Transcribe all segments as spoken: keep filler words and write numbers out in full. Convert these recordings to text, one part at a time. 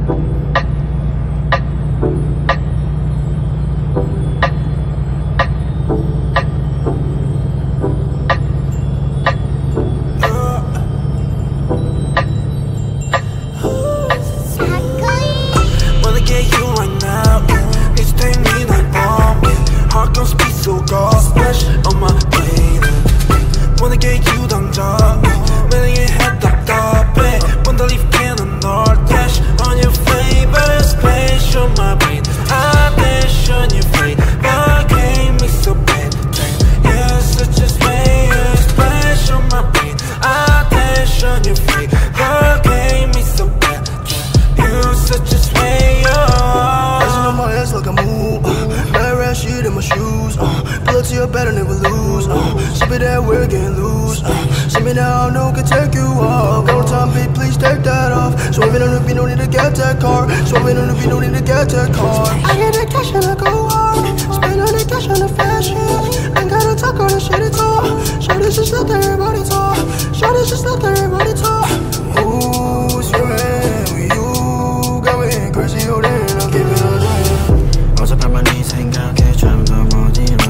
Better never lose. Uh, Sip it that we're getting loose. Uh, Sip me now, no can take you off. One time, bitch, please take that off. Swerving on the beat, no need to get that car. Swerving on the beat, no need to get that car. I get that cash and I go hard. Spend all the cash on the fashion. Ain't gotta talk all the shit at all. Show this just let everybody talk. Show this just let everybody talk. Ooh, swimming with you. Going crazy, hold in, I'll give it a drink. 어젯밤만 네 생각에 잠도 못 일어.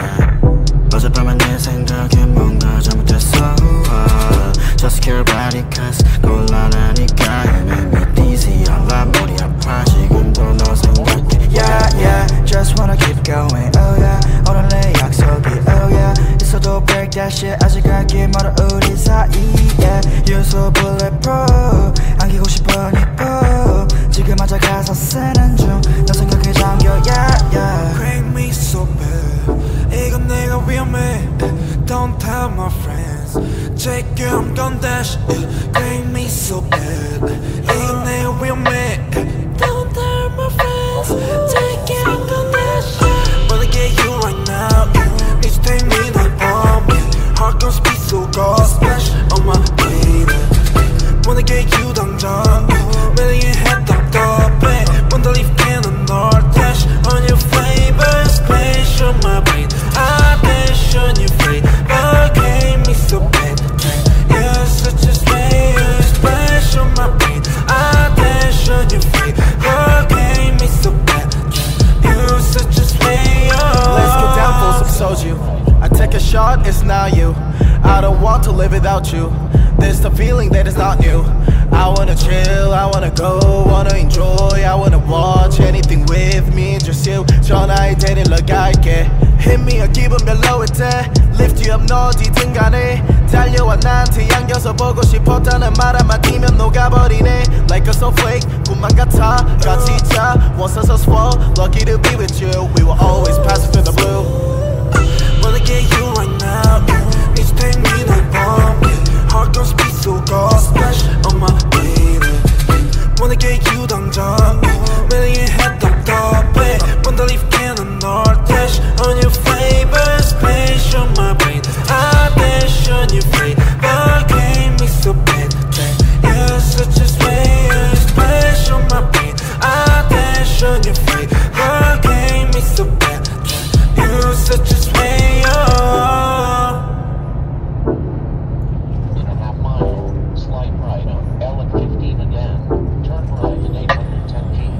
어젯밤만 내 생각에 뭔가 잘못했어. uh, Just care about it cause 곤란하니까 You make me dizzy 알아 머리 아파 지금도 너 생각해. Yeah yeah just wanna keep going. Oh yeah 오늘 내 약속이 oh yeah 있어도 break that shit 아직 갈길 멀어 우리 사이에 You're so bulletproof 안기고 싶으니까 지금 맞아 가사 쓰는 중 너 생각에 잠겨 yeah yeah Crank me so bad 이건 내가 위험해 Don't tell my friends Take you I'm gon' dash it Crank me so bad 이건 내가 위험해 Don't tell my friends Take you I'm gon' dash it Wanna get you right now Please take me like bomb Heart gon' speed so go Splash on my baby Wanna get you 당장 매일 head 답답해 Wanna leave cannon or dash On your flavor Splash on my brain Attention you fade But gave me so bad You're such a slayer Splash on my brain Attention you fade But gave me so bad You're such a slayer. Let's get down for some soju I take a shot, it's not you I don't want to live without you There's the feeling that is not new I wanna chill, I wanna go, wanna enjoy I wanna watch anything with me, just you 전화에 데리러 갈게 Hit me or 기분 별로일 때 Lift you up 너 어디든 간에 달려와 나한테 안겨서 보고 싶었다는 말 한마디면 녹아버리네 Like a snowflake, 꿈만 같아 같이 자 Once I so swell, lucky to be with you We will always pass through the blue Wanna get you right now Need to take me like bomb Heart gon' speed so go Splash on my baby Wanna get you 당장 매일 head 답답해 Wanna leave cannon or dash On your flavor Splash on my brain Attention you fade But gave me so bad You're such a slayer Splash on my brain Attention you fade But gave me so bad You're such a slayer. In a half mile, slide right on L and fifteen again. Turn right in eight hundred ten feet.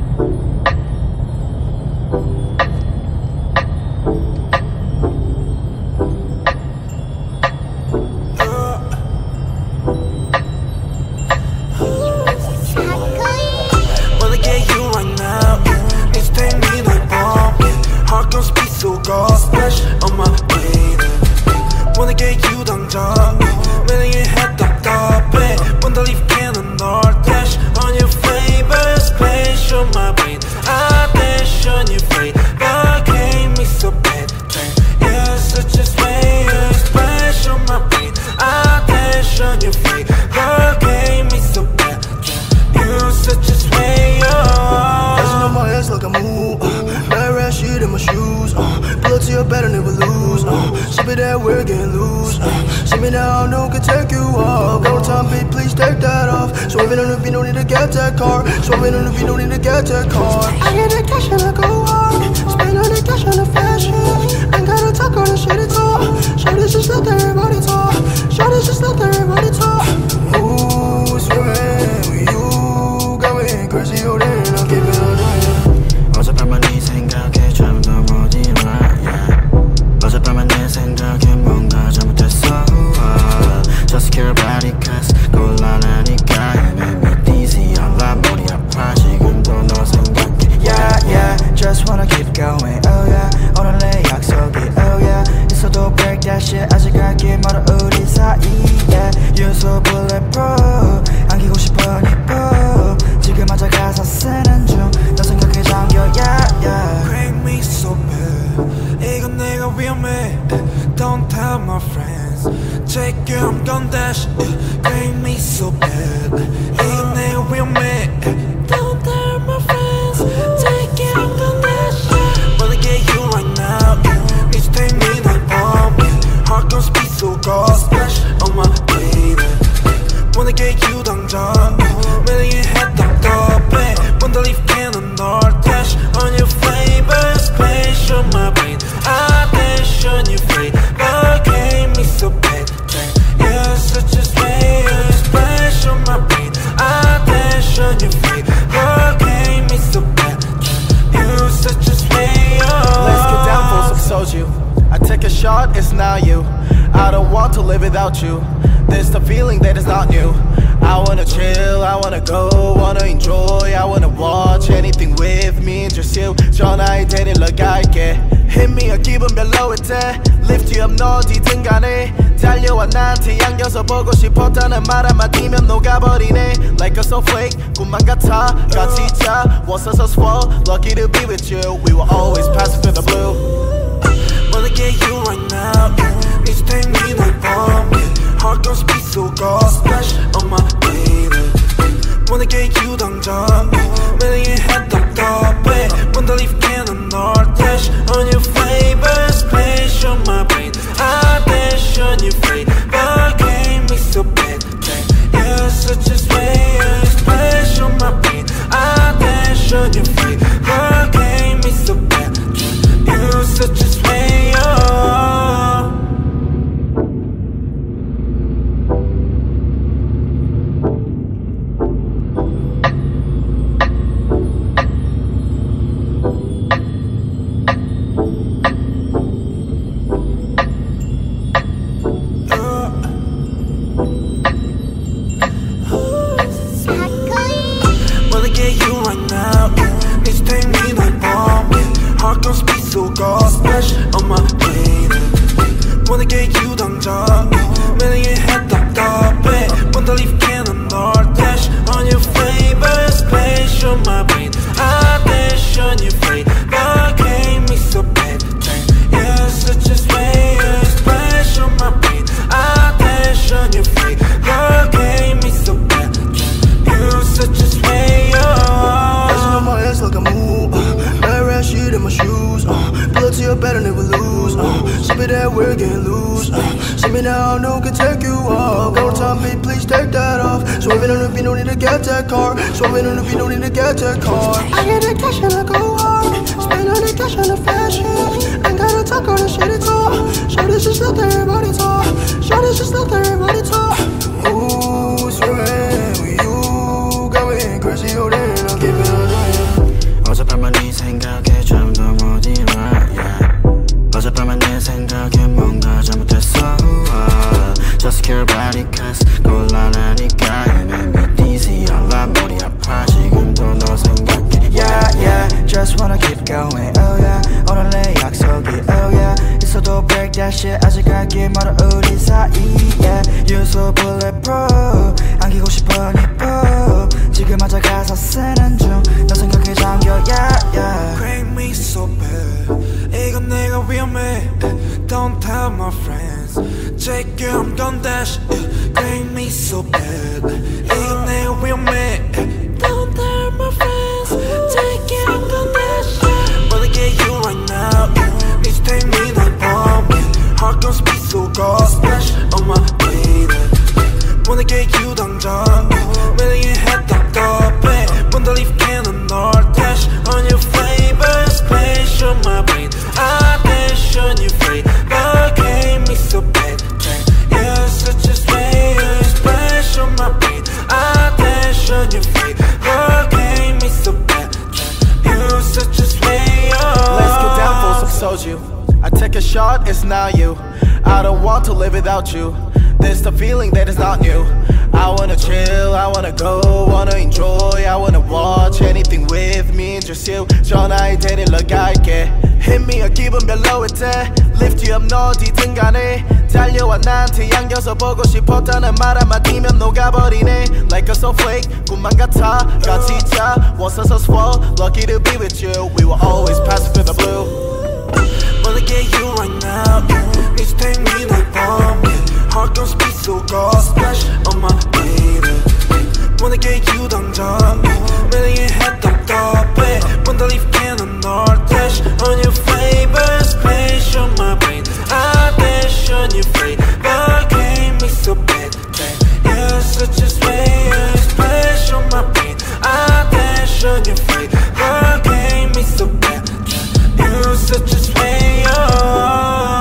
Wanna get you right now. Need to take me like bomb. Heart gon' speed so go splash on my baby. Wanna get you 당장 매일 head 답답해. Wanna leave cannon or dash on your flavor. Splash on my brain. Attention you fade. But gave me so bad. You're such a slayer. Splash on my brain. Attention you fade. But gave me so bad. You're such a slayer. Dancing on my ass like a move. Bad rat shit in my shoes. Uh, Pull up to your bed and never lose. Uh, Sip it that we're getting loose. Uh, See me now, no can take you off. One time, bitch, please take that off. Swerving on the beat, no need to get that car. Swerving on the beat, no need to get that car. I get that cash and I go hard. Spend all the cash on the fashion. Ain't gotta talk all the shit at all. Show this just let everybody talk. Show this just let everybody talk. Ooh, swimming with you. Going crazy, oh then I'll keep it all night. 어젯밤만 네 생각에 잠도 못 일어나 yeah. 어젯밤만 내 생각에 뭔가 잘못했어 uh, Just care about it cause 곤란하니까 You make me dizzy 알라 머리 아파 지금도 너 생각해 Yeah yeah just wanna keep going oh yeah 오늘 내 약속이 oh yeah 있어도 break that shit 아직 갈길 멀어 우리 사이 yeah You're so bulletproof 안기고 싶어 니뽀 지금 맞아 가사 쓰는 중 너 생각에 잠겨 yeah yeah Break me so bad 이건 내가 위험해 Don't tell my friends Take you I'm gon' dash Break me so bad 이건 내가 위험해 Don't tell my friends Take you I'm gon' dash Wanna get you right now Need to take me like bomb Heart gon' speed so cold Splash on my baby Wanna get you 당장 매일 head 답답해 Wanna leave cannon or dash On your flavor Splash on my brain Attention you flavor Gave me so bad You're such a slayer Splash on my brain Attention you flavor Gave me so bad You're such a slayer Let's get down for some soju. I take a shot, it's not you. I don't want to live without you. There's the feeling that is not new. I wanna chill, I wanna go, wanna enjoy, I wanna watch anything with me, just you. 전화에 데리러 갈게. Hit me a 기분 별로일 때 Lift you up 너 어디든 간에 달려와 나한테 안겨서 보고 싶었다는 말 한마디면 녹아버리네 Like a snowflake 꿈만 같아 같이 자 Once us swell Lucky to be with you We will always pass through the blue Wanna get you right now Need to take me like bomb Heart gon' speed so cold Splash on my baby Wanna get you 당장 매일 head 답답해 Wanna leave cannon or dash On your flavor Splash on my brain Attention you flavor Gave me so bad You're such a slayer Splash on my brain Attention you flavor Gave me so bad You're such a slayer Wanna get you right now Need to take me like bomb Heart gon' speed so cold Splash on my baby Wanna get you 당장 매일 head 답답해 Wanna leave cannon or dash On your flavor Splash on my brain Attention you flavor Gave me so bad You're such a slayer Splash on my brain Attention you flavor Gave me so bad You're such a slayer Dancing on my ass like a move. That red shit in my shoes. Uh, pull up to your bed and never lose. Uh, Sip it that we're getting loose. Uh, see me now, no can take you off. One time, babe, please take that off. Swerving on the beat, no need to get that car. Swerving on the beat, no need to get that car. I get that cash and I go hard. Spend all the cash on the fashion. Ain't gotta talk all the shit it's all. Show this just let everybody talk. Show this just let everybody talk. Ooh, swerving with you. Got me crazy, oh then I'll keep it all night. 어젯밤만 네 생각에 잠도 못 일어나 yeah. 어젯밤만 내 생각에 뭔가 잘못했어 uh, Just care about it cause 곤란하니까 You make me dizzy 알라 머리 아파 지금도 너 생각해 Yeah yeah just wanna keep going oh yeah 오늘 내 약속이 oh yeah 있어도 break that shit 아직 갈길 멀어 우리 사이 yeah You're so bulletproof 안기고 싶어 니뽀 지금 맞아 가사 쓰는 중 너 생각에 잠겨 yeah yeah Break me so bad 이건 내가 위험해 Don't tell my friends Take you I'm gon' dash Break me so bad 이건 내가 위험해 Don't tell my friends Take you I'm gon' dash Wanna get you right now Need to take me like bomb Heart gon' speed so cold Splash on my baby Wanna get you 당장 매일 head 답답해 Wanna leave cannon or dash On your flavor Splash on my brain Attention you flavor Gave me so bad You're such a slayer Splash on my brain Attention you flavor shot, it's now you. I don't want to live without you. This the feeling that is not new. I wanna chill, I wanna go, wanna enjoy, I wanna watch anything with me, just you. 전화에 데리러 갈게. Hit me a 기분 별로일 때 Lift you up 너 어디든 간에 달려와 나한테 안겨서 보고 싶었다는 말 한마디면 녹아버리네. Like a snowflake 꿈만 같아 같이 자 Was so swell lucky to be with you. We were always passing through the blue. Wanna get you right now. Please take me like bomb. Heart gon' speed so cold. Splash on my baby. Wanna get you 당장. 매일 했던 카페. Wanna leave cannon or dash on your flavor. Splash on my brain. I dash on your flavor. Game me so bad. You're such a slayer. Splash on my brain. I dash on your flavor. Game me so bad. You're such a slayer.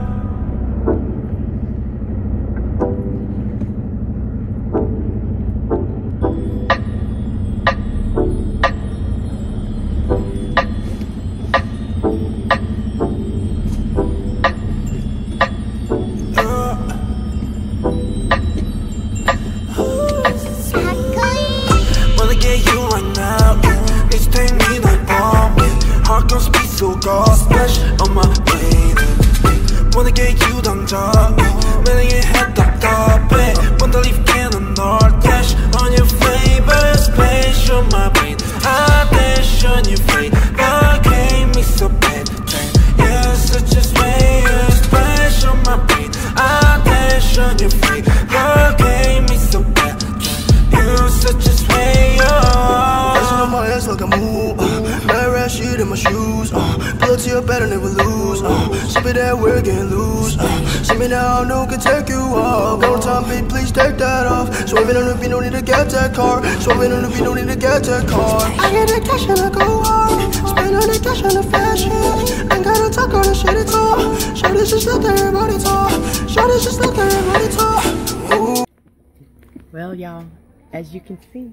Splash on my baby. Wanna get you 당장. 매일 했던 카페. Wanna leave cannon or dash on your flavor. Splash on my brain. I dash on your flavor. Game me so bad. You're such a slayer. Splash on my brain. I dash on your flavor. Game me so bad. You're such a slayer. Dancing on my ass like a move. That red shit in my shoes. Uh, pull up to your bed and never lose. Uh, Sip it that we're getting loose. Uh, see me now, no can take you off. Go time, babe, please take that off. Swerving on the beat, no need to get that car. Swerving on the beat, no need to get that car. I get the cash and I go hard. Spend all the cash on the fashion. Ain't gotta talk all the shit at all. Show this just let everybody talk. Show this just let everybody talk. Ooh. Well, y'all, as you can see,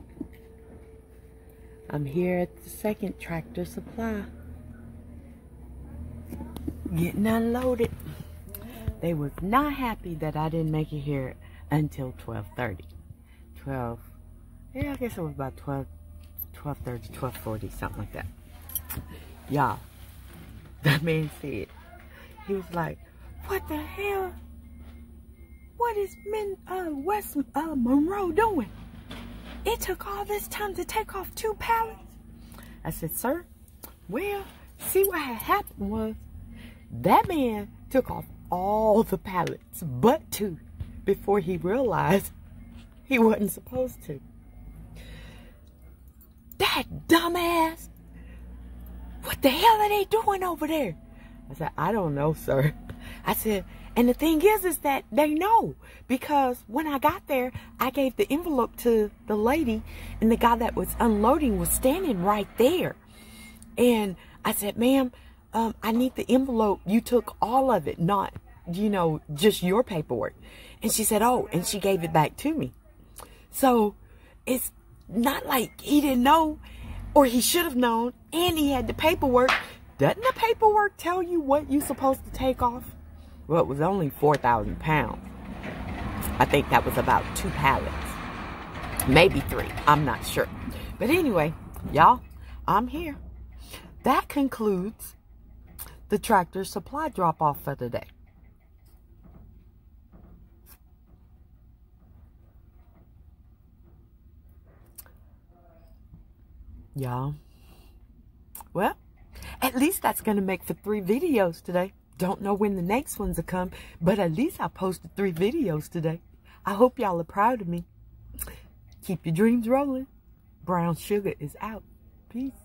I'm here at the second Tractor Supply, getting unloaded. They was not happy that I didn't make it here until twelve thirty. twelve, yeah, I guess it was about twelve, twelve thirty, twelve forty, something like that. Y'all, that man said, he was like, what the hell? What is Min, uh, West uh, Monroe doing? It took all this time to take off two pallets. I said, sir, well, see what had happened was that man took off all the pallets but two before he realized he wasn't supposed to. That dumbass. What the hell are they doing over there? I said, I don't know, sir. I said, and the thing is, is that they know, because when I got there, I gave the envelope to the lady, and the guy that was unloading was standing right there. And I said, ma'am, um, I need the envelope. You took all of it, not, you know, just your paperwork. And she said, oh, and she gave it back to me. So it's not like he didn't know, or he should have known, and he had the paperwork. Doesn't the paperwork tell you what you're supposed to take off? Well, it was only four thousand pounds. I think that was about two pallets. Maybe three. I'm not sure. But anyway, y'all, I'm here. That concludes the Tractor Supply drop-off for today. Y'all, well, at least that's going to make for three videos today. Don't know when the next ones will come, but at least I posted three videos today. I hope y'all are proud of me. Keep your dreams rolling. Brown Sugar is out. Peace.